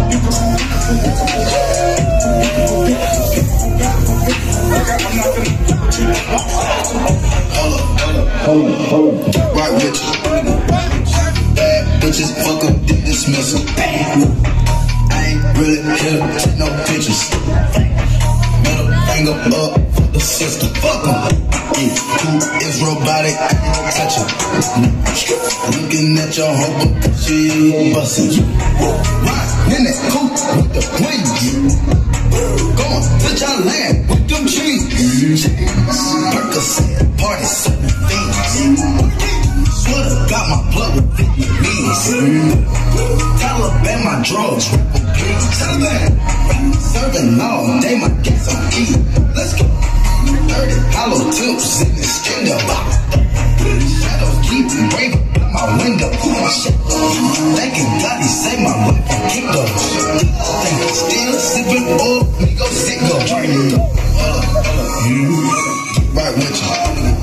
Hold up. Right with you. Bad bitches, fuck up, then dismissal. I ain't really here to take no pictures. Middle finger up for the system. Fuck em. Yeah, who is robotic? Touch her. Looking at your hoe because she bustin'. Ride in that coupe with the wings. Go on, touch our land with them cheese. Percocet, party, serving things. Sweater got my blood with Vietnamese. Taliban, my drugs, please. Serving all day, my guess I'm eating. Let's go. 30 hollow tips in the stand up. Shadows keep raving out my window. Thanking God he saved my life from Kingo. Think still sipping old, me go sick go. Right with you.